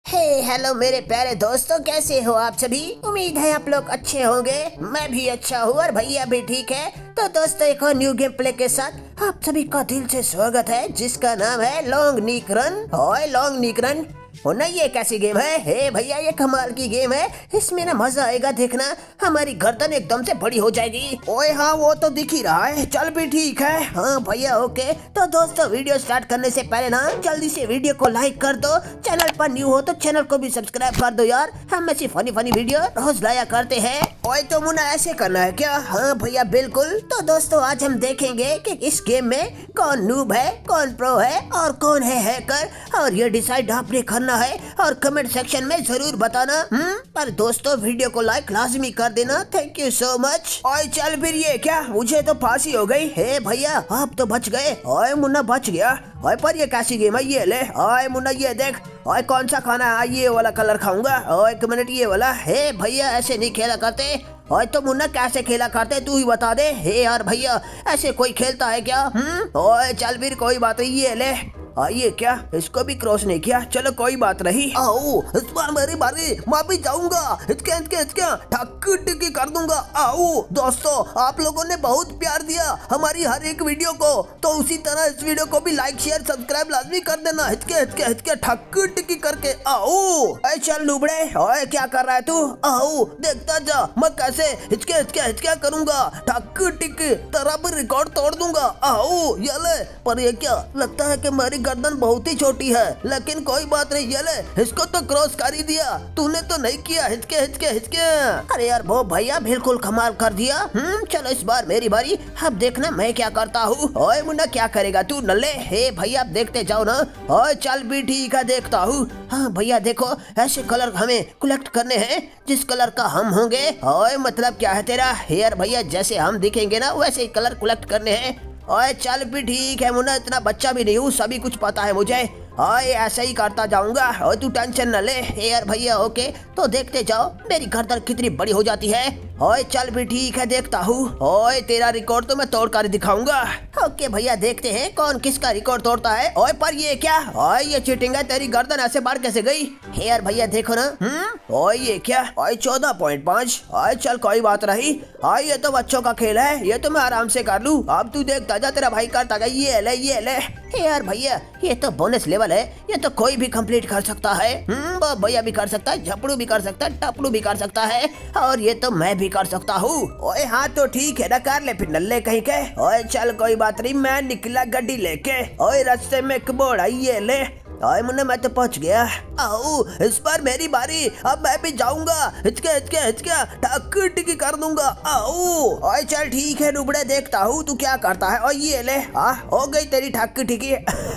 Hello मेरे प्यारे दोस्तों, कैसे हो आप सभी। उम्मीद है आप लोग अच्छे होंगे। मैं भी अच्छा हूँ और भैया भी ठीक है। तो दोस्तों एक और न्यू गेम प्ले के साथ आप सभी का दिल से स्वागत है, जिसका नाम है लॉन्ग नीक रन। ओए लॉन्ग नीक रन हो ना, ये कैसी गेम है। हे भैया ये कमाल की गेम है, इसमें ना मजा आएगा। देखना हमारी गर्दन एकदम से बड़ी हो जाएगी। ओए हाँ वो तो दिख ही रहा है, चल भी ठीक है। हाँ भैया ओके। तो दोस्तों वीडियो स्टार्ट करने से पहले ना जल्दी से वीडियो को लाइक कर दो। चैनल पर न्यू हो तो चैनल को भी सब्सक्राइब कर दो यार, हम ऐसी फनी वीडियो रोज लाया करते हैं। ओए तो मुन्ना ऐसे करना है क्या। हाँ भैया बिल्कुल। तो दोस्तों आज हम देखेंगे कि इस गेम में कौन नूब है, कौन प्रो है और कौन है हैकर, और ये डिसाइड आपने करना है और कमेंट सेक्शन में जरूर बताना। पर दोस्तों वीडियो को लाइक लाजमी कर देना। Thank you so much. ओए चल फिर, ये क्या मुझे तो फांसी हो गई। हे भैया आप तो बच गए। ओए मुन्ना बच गया। ओए पर ये कैसी गेम है, ये ले। ओए मुन्ना ये देख। ओए कौन सा खाना है, ये वाला कलर खाऊंगा। ओए एक मिनट, ये वाला। हे भैया ऐसे नहीं खेला करते। ओए तो मुन्ना कैसे खेला करते तू ही बता दे। हे यार भैया ऐसे कोई खेलता है क्या। ओए चल फिर कोई बात नहीं, ये ले। ये क्या, इसको भी क्रॉस नहीं किया। चलो कोई बात नहीं। आओ इस बार मेरी बारी, मैं भी जाऊंगा। इसके ठक्की टिक्की कर दूंगा। आओ दोस्तों, आप लोगों ने बहुत प्यार दिया हमारी हर एक वीडियो को, तो उसी तरह इस वीडियो को भी लाइक शेयर सब्सक्राइब लाजमी कर देना। हिचके ठक्की टिक्की करके। आओ चल लुबड़े। ओए क्या कर रहा है तू। आओ देखता जा मैं कैसे हिचके करूंगा। ठक्की टिक्की तेरा भी रिकॉर्ड तोड़ दूंगा। आओ ये ले। पर ये क्या, लगता है कि मेरी गर्दन बहुत ही छोटी है, लेकिन कोई बात नहीं। ये ले, इसको तो क्रॉस कर ही दिया, तूने तो नहीं किया। हिचके। अरे यार वो भैया बिल्कुल कमाल कर दिया। चलो इस बार मेरी बारी, अब देखना मैं क्या करता हूँ। ओए मुन्ना क्या करेगा तू नल्ले। हे भैया देखते जाओ ना। ओए चल भी ठीक है, देखता हूँ। हाँ भैया देखो, ऐसे कलर हमें कलेक्ट करने हैं जिस कलर का हम होंगे। ओए मतलब क्या है तेरा। हेयर भैया जैसे हम दिखेंगे ना वैसे ही कलर कलेक्ट करने हैं। ओए चल भी ठीक है मुन्ना, इतना बच्चा भी नहीं हूँ, सभी कुछ पता है मुझे। ओए ऐसे ही करता जाऊंगा। ओए तू टेंशन न ले। यार भैया ओके। तो देखते जाओ मेरी गर्दन कितनी बड़ी हो जाती है। ओए चल भी ठीक है, देखता हूँ। ओए तेरा रिकॉर्ड तो मैं तोड़ कर दिखाऊंगा। ओके भैया देखते हैं कौन किसका रिकॉर्ड तोड़ता है। ओए पर ये क्या। ओए ये चीटिंग है, तेरी गर्दन ऐसे बाढ़ कैसे गई। यार भैया देखो ना। ओए ये क्या। ओए 14.5। ओए चल कोई बात नहीं। ये तो बच्चों का खेल है, ये तो मैं आराम से कर लूँ। अब तू देखता जा, तेरा भाई करता गया। ये ले। यार भैया ये तो बोनस लेवल है, ये तो कोई भी कंप्लीट कर सकता है। भैया भी कर सकता है, झपड़ू भी कर सकता है, टपड़ू भी कर सकता है, और ये तो मैं भी कर सकता हूँ। ओए हाँ तो ठीक है ना, कर ले फिर नल्ले कहीं के। ओए चल कोई बात नहीं, मैं निकला गड्डी लेके। ओए रास्ते में एक बोर्ड आई, ये ले। ओए मुन्ना मैं तो पहुंच गया। आओ इस बार मेरी बारी, अब मैं भी जाऊंगा। हिचके ठक्की टिक्की कर दूंगा। आओ ओए चल ठीक है नुबड़े, देखता हूँ तू क्या करता है। और ये ले, हो गई तेरी ठक्की टिक्की।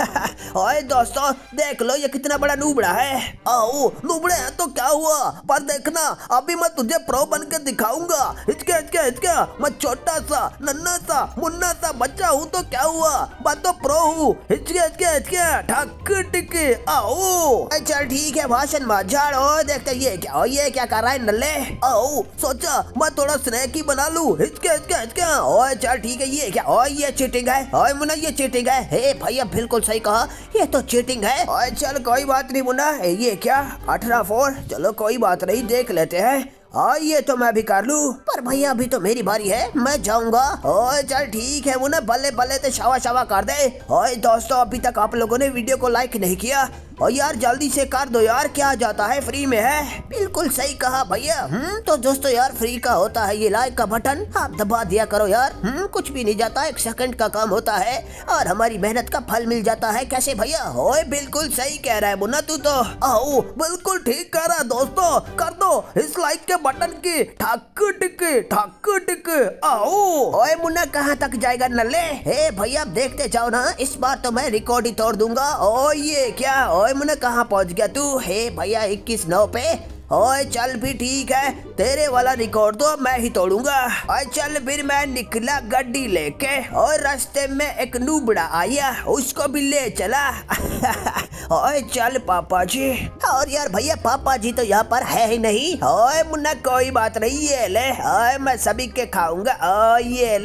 ओए दोस्तों देख लो ये कितना बड़ा नुबड़ा है। आओ नुबड़े है तो क्या हुआ, पर देखना अभी मैं तुझे प्रो बन के दिखाऊंगा। हिचके मैं छोटा सा नन्ना सा मुन्ना सा बच्चा हूँ तो क्या हुआ, मैं तो प्रो हूँ। हिचके ठक्की टिक्की। आओ चल ठीक है, भाषण मत झाड़ो। देखते ये क्या कर रहा है नल्ले। आओ सोचा मैं थोड़ा स्नैक ही बना लूं। हिचके। ओए चल ठीक है, ये क्या। ओए ये चीटिंग है। ओए मुन्ना ये चीटिंग है। हे भैया बिल्कुल सही कहा, ये तो चीटिंग है। ओए चल कोई बात नहीं मुन्ना। ये क्या 18-4। चलो कोई बात नहीं, देख लेते हैं। ये तो मैं भी कर लूं, पर भैया अभी तो मेरी बारी है, मैं जाऊंगा। ओए चल ठीक है मुन्ना, बल्ले तो शावा कर दे। ओए दोस्तों अभी तक आप लोगों ने वीडियो को लाइक नहीं किया, और यार जल्दी से कर दो यार, क्या जाता है, फ्री में है। बिल्कुल सही कहा भैया। तो दोस्तों यार फ्री का होता है ये लाइक का बटन, आप दबा दिया करो यार। कुछ भी नहीं जाता, 1 सेकंड का काम होता है और हमारी मेहनत का फल मिल जाता है। कैसे भैया। ओए बिल्कुल सही कह रहा है मुन्ना तू तो। आओ बिल्कुल ठीक कह रहा है दोस्तों, कर दो इस लाइक के बटन की ठक्की टिक्की। आओ ओए मुन्ना कहाँ तक जाएगा नल्ले। हे भैया देखते जाओ ना, इस बार तो मैं रिकॉर्ड ही तोड़ दूंगा। ओ ये क्या। ओए मुन्ना कहाँ पहुँच गया तू। हे भैया 21-9 पे। ओए चल भी ठीक है, तेरे वाला रिकॉर्ड तो मैं ही तोड़ूंगा। ओए चल फिर मैं निकला गड्डी लेके, और रास्ते में एक नूबड़ा आया, उसको भी ले चला। ओए चल पापा जी। और यार भैया पापा जी तो यहाँ पर है ही नहीं। ओए मुन्ना कोई बात नहीं, ये ले। ओए मैं सभी के खाऊंगा। ये ले।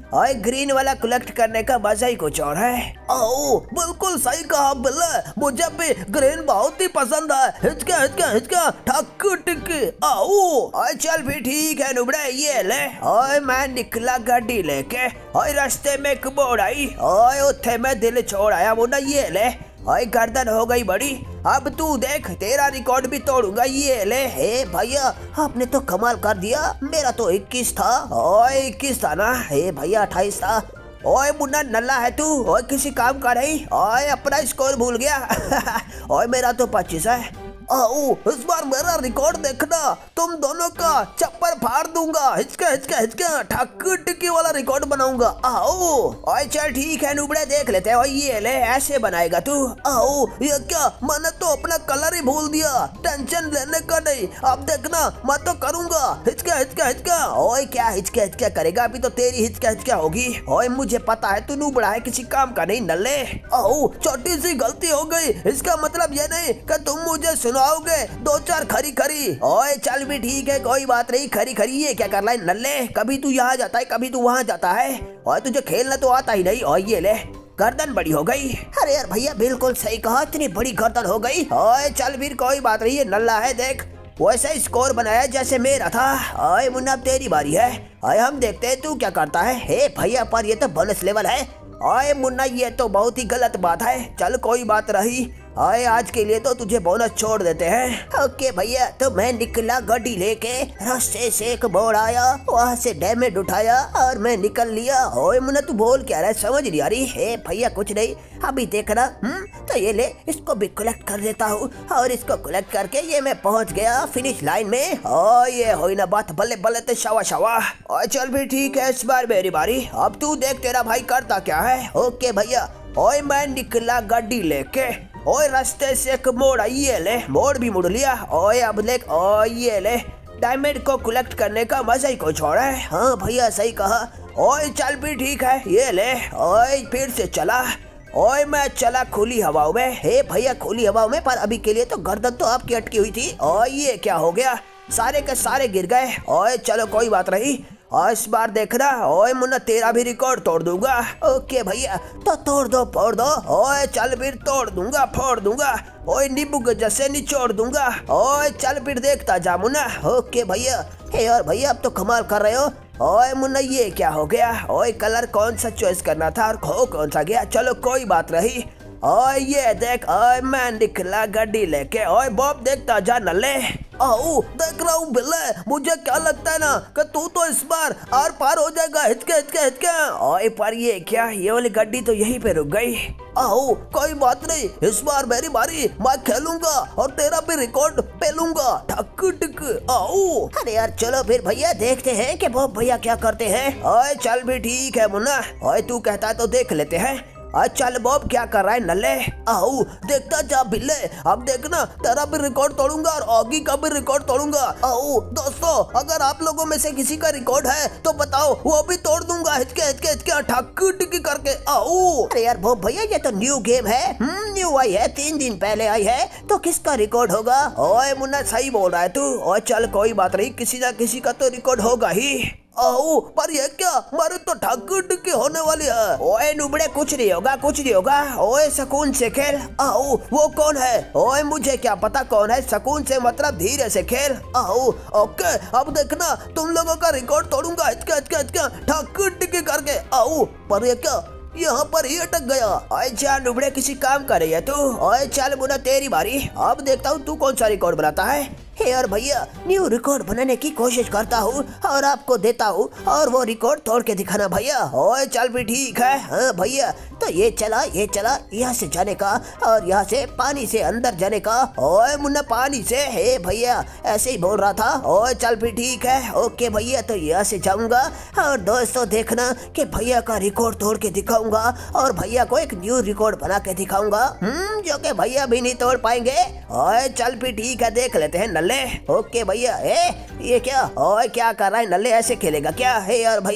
और ग्रीन वाला कलेक्ट करने का मजा ही कुछ और है। आओ बिल्कुल सही कहा बिल्ले, मुझे भी ग्रीन बहुत ही पसंद है। हिचका हिचका हिचका ठक टिक आओ। चल भी ठीक है नुबड़े, ये ले। और मैं निकला गाड़ी लेके, और रास्ते में एक मोड़ आई, और उथे मैं दिल छोड़ आया मुन्ना, ये ले। और गर्दन हो गई बड़ी, अब तू देख तेरा रिकॉर्ड भी तोड़ूंगा, ये ले। हे भैया आपने तो कमाल कर दिया, मेरा तो 21 था। और 21 था ना? हे भैया 28 था। ओए मुन्ना नल्ला है तू, ओए किसी काम का नहीं, ओए अपना स्कोर भूल गया। ओए मेरा तो 25 है। आओ इस बार मेरा रिकॉर्ड देखना, तुम दोनों का चप्पर फाड़ दूंगा। हिचका हिचका हिचका ठक टिकी वाला रिकॉर्ड बनाऊंगा। आओ। ओए चल ठीक है नुबड़े, देख लेते हैं। ये ले, ऐसे बनाएगा तू। आओ ये क्या, मैंने तो अपना कलर ही भूल दिया। टेंशन लेने का नहीं, अब देखना मैं तो करूंगा। हिचका हिचका हिचका। ओए क्या हिचका हिचका करेगा, अभी तो तेरी हिचका हिचका होगी। ओए मुझे पता है तू नुबड़ा है, किसी काम का नहीं नल्ले। आओ छोटी सी गलती हो गई, इसका मतलब ये नहीं कि तुम मुझे सुनाओगे 2-4 खरी खरी। ओए चल भी ठीक है, कोई बात नहीं। खरी खरी ये क्या कर रहा है नल्ले, कभी तू यहाँ जाता है कभी तू वहाँ जाता है, और तुझे खेलना तो आता ही नहीं। और ये ले, गर्दन बड़ी हो गई। अरे यार भैया बिल्कुल सही कहा, इतनी बड़ी गर्दन हो गई। ओए चल फिर कोई बात नहीं, ये नल्ला है देख, वैसा स्कोर बनाया जैसे मेरा था। ओए मुन्ना अब तेरी बारी है, ओए हम देखते हैं तू क्या करता है। हे भैया पर ये तो बोनस लेवल है। ओए मुन्ना ये तो बहुत ही गलत बात है, चल कोई बात रही। आए आज के लिए तो तुझे बोनस छोड़ देते हैं। ओके भैया, तो मैं निकला गाड़ी लेके, रास्ते से एक मोड़ आया, वहाँ से डैमेज उठाया और मैं निकल लिया। ओए मुन्ना तू बोल क्या रहा है, समझ नहीं आ रही। हे भैया कुछ नहीं, अभी देखना। तो ये ले, इसको भी कलेक्ट कर देता हूँ, और इसको कलेक्ट करके ये मैं पहुँच गया फिनिश लाइन में। ओ ये हो ना बात, बल्ले बल्ले तो शावा शावा। और चल भी ठीक है, इस बार मेरी बारी, अब तू देख तेरा भाई करता क्या है। ओके भैया, ओए मैं निकला गाड़ी लेके, ओए रास्ते से एक मोड़ आई, ये ले, मोड़ भी मुड़ लिया। ओए अब देख, ओ ये ले, डायमंड को कलेक्ट करने का मजा ही कुछ और है। हाँ भैया सही कहा। ओए चल भी ठीक है, ये ले। ओए फिर से चला, ओए मैं चला खुली हवाओं में। हे भैया खुली हवाओं में, पर अभी के लिए तो गर्दन तो आपकी अटकी हुई थी। ओए ये क्या हो गया, सारे के सारे गिर गए। ओए चलो कोई बात नहीं, और इस बार देखना, ओए मुन्ना तेरा भी रिकॉर्ड तोड़ दूंगा। ओके भैया, तो तोड़ दो फोड़ दो। ओए चल फिर तोड़ दूंगा फोड़ दूंगा, ओए नींबू के जैसे निचोड़ दूंगा। ओए चल फिर देखता जा मुन्ना। ओके भैया। हे और भैया अब तो कमाल कर रहे हो। ओए मुन्ना ये क्या हो गया, ओए कलर कौन सा चॉइस करना था और खो कौन सा गया, चलो कोई बात रही। ओए ये देख, ओए मैं निकला गाड़ी लेके, ओए बॉब देखता जा नल्ले। आओ देख रहा हूँ बिल्ले, मुझे क्या लगता है ना कि तू तो इस बार आर पार हो जाएगा। हिचके हिचके हिचके। ओए पर ये क्या, ये वाली गाड़ी तो यहीं पे रुक गई। आओ कोई बात नहीं, इस बार मेरी बारी, मैं खेलूंगा और तेरा भी रिकॉर्ड पेलूंगा। ठक टिक आओ। अरे यार चलो फिर भैया, देखते हैं कि बॉब भैया क्या करते हैं। ओए चल भी ठीक है मुन्ना, ओए तू कहता है तो देख लेते हैं। चल बॉब क्या कर रहा है नल्ले। आओ देखता जा बिल्ले, अब देखना तेरा भी रिकॉर्ड तोड़ूंगा और ऑगी का भी रिकॉर्ड तोड़ूंगा। आओ दोस्तों, अगर आप लोगों में से किसी का रिकॉर्ड है तो बताओ, वो भी तोड़ दूंगा। हिचके हिचके हिचके ठक टिकी करके। आओ। अरे यार बॉब भैया ये तो न्यू गेम है, न्यू आई है, 3 दिन पहले आई है, तो किसका रिकॉर्ड होगा। ओए मुन्ना सही बोल रहा है तू। और चल कोई बात नहीं, किसी ना किसी का तो रिकॉर्ड होगा ही। आओ पर ये क्या, मारे तो ठक टिकी होने वाली है। ओए नुबड़े कुछ नहीं होगा कुछ नहीं होगा, ओए सुकून से खेल। आओ वो कौन है। ओए मुझे क्या पता कौन है, सुकून से मतलब धीरे से खेल। आओ ओके, अब देखना तुम लोगों का रिकॉर्ड तोड़ूंगा। हिचके हिचके हिचके ठक टिकी करके। आओ पर ये क्या, यहाँ पर ही अटक गया। ओए चल नुबड़े किसी काम कर रही है तू। ओए चल मुन्ना तेरी बारी, अब देखता हूँ तू कौन सा रिकॉर्ड बनाता है। हे और भैया न्यू रिकॉर्ड बनाने की कोशिश करता हूँ और आपको देता हूँ, और वो रिकॉर्ड तोड़ के दिखाना भैया। ओए चल भी ठीक है। हाँ भैया, तो ये चला यहाँ से जाने का, और यहाँ से पानी से अंदर जाने का। ओए मुन्ना पानी से, हे भैया ऐसे ही बोल रहा था। ओए चल भी ठीक है। ओके भैया, तो यहाँ से जाऊंगा, और दोस्तों देखना कि भैया का रिकॉर्ड तोड़ के दिखाऊंगा, और भैया को एक न्यू रिकॉर्ड बना के दिखाऊंगा, जो कि भैया भी नहीं तोड़ पाएंगे। ओए चल भी ठीक है, देख लेते हैं नल्ले। ओके भैया। ये क्या, ओए क्या कर रहा है नल्ले, ऐसे खेलेगा क्या। हे यार भैया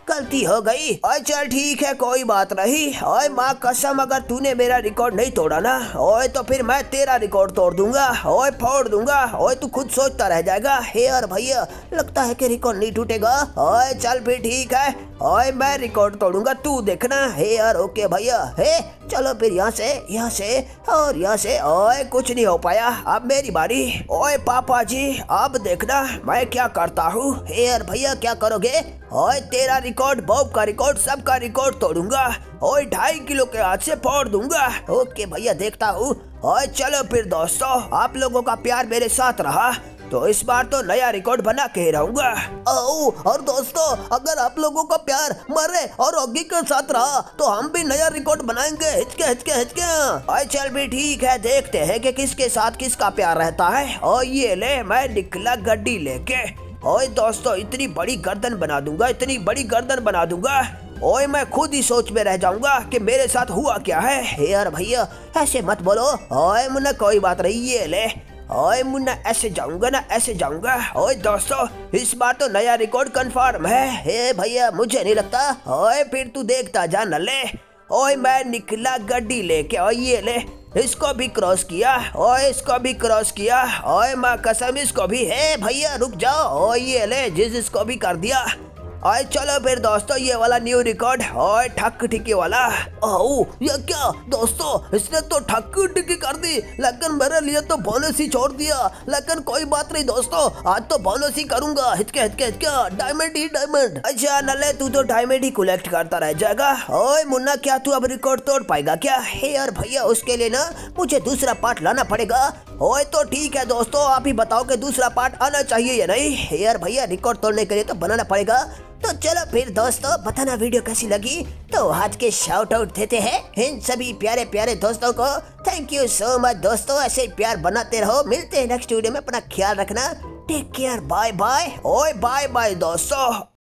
गलती हो गई। ओए चल ठीक है, कोई बात नहीं। ओए माँ कसम, अगर तूने मेरा रिकॉर्ड नहीं तोड़ा ना ओए तो फिर मैं तेरा रिकॉर्ड तोड़ दूंगा, ओए फोड़ दूंगा। ओए तू खुद सोचता रह जाएगा। हे यार भैया, लगता है कि रिकॉर्ड नहीं टूटेगा। ओए चल फिर ठीक है, ओए मैं रिकॉर्ड तोड़ूंगा, तू देखना। हे यार ओके भैया। हे चलो फिर यहाँ से और यहाँ से। ओए कुछ नहीं हो पाया, अब मेरी बारी। ओए पापा जी अब देखना मैं क्या करता हूँ। हे यार भैया क्या करोगे? ओए तेरा रिकॉर्ड, बॉब का रिकॉर्ड, सबका रिकॉर्ड तोड़ूंगा। ओए 2.5 किलो के हाथ से फोड़ दूंगा। ओके भैया देखता हूँ। ओए चलो फिर दोस्तों, आप लोगों का प्यार मेरे साथ रहा तो इस बार तो नया रिकॉर्ड बना के रहूंगा। और दोस्तों, अगर आप लोगों का प्यार मरे और ऑगी के साथ रहा तो हम भी नया रिकॉर्ड बनाएंगे। हिचके। ओए चल भी ठीक है, देखते हैं कि किसके साथ किसका प्यार रहता है। और ये ले मैं निकला गड्डी लेके। ओए दोस्तों, इतनी बड़ी गर्दन बना दूंगा, ओए मैं खुद ही सोच में रह जाऊंगा कि मेरे साथ हुआ क्या है। हे यार भैया ऐसे मत बोलो। ओए मुन्ना कोई बात नहीं, ये ले। ओए मुन्ना ऐसे जाऊंगा। ओए दोस्तों, इस बार तो नया रिकॉर्ड कंफर्म है। हे भैया मुझे नहीं लगता। ओए फिर तू देखता जा नले। ओए मैं निकला गड्डी लेके। ओए ये ले, इसको भी क्रॉस किया। ओए इसको भी क्रॉस किया। ओए माँ कसम इसको भी। हे भैया रुक जाओ। ओए ये ले, इसको भी कर दिया। ओए चलो फिर दोस्तों, ये वाला न्यू रिकॉर्ड। ओए ठक ठिकी वाला। ओह ये क्या दोस्तों, इसने तो ठक ठिकी कर दी, लेकिन मेरे लिए तो बोनस ही छोड़ दिया। लेकिन कोई बात नहीं दोस्तों, आज तो बोनस ही करूंगा। हिचके डायमंड। अच्छा नले, तू तो डायमंड ही कलेक्ट करता रह जाएगा। ओए मुन्ना, क्या तू अब रिकॉर्ड तोड़ पाएगा क्या? हे यार भैया उसके लिए ना मुझे दूसरा पार्ट लाना पड़ेगा। ओए तो ठीक है दोस्तों, आप ही बताओ कि दूसरा पार्ट आना चाहिए या नहीं। हे यार भैया रिकॉर्ड तोड़ने के लिए तो बनाना पड़ेगा। तो चलो फिर दोस्तों, बताना वीडियो कैसी लगी। तो आज के शाउट आउट देते हैं इन सभी प्यारे प्यारे दोस्तों को। थैंक यू सो मच दोस्तों, ऐसे ही प्यार बनाते रहो। मिलते हैं नेक्स्ट वीडियो में, अपना ख्याल रखना। Take care, bye bye. ओए बाय बाय दोस्तों।